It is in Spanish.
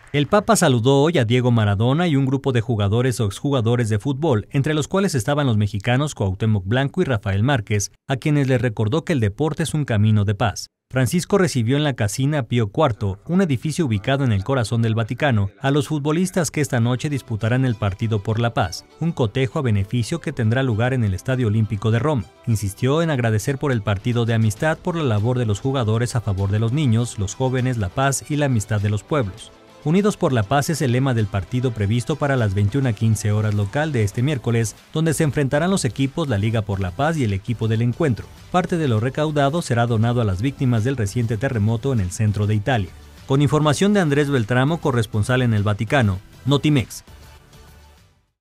El Papa saludó hoy a Diego Maradona y un grupo de jugadores o exjugadores de fútbol, entre los cuales estaban los mexicanos Cuauhtémoc Blanco y Rafael Márquez, a quienes les recordó que el deporte es un camino de paz. Francisco recibió en la Casina Pío IV, un edificio ubicado en el corazón del Vaticano, a los futbolistas que esta noche disputarán el partido por la paz, un cotejo a beneficio que tendrá lugar en el Estadio Olímpico de Roma. Insistió en agradecer por el partido de amistad por la labor de los jugadores a favor de los niños, los jóvenes, la paz y la amistad de los pueblos. Unidos por la paz es el lema del partido previsto para las 21:15 horas local de este miércoles, donde se enfrentarán los equipos la Liga por la Paz y el equipo del encuentro. Parte de lo recaudado será donado a las víctimas del reciente terremoto en el centro de Italia. Con información de Andrés Beltramo, corresponsal en el Vaticano, Notimex.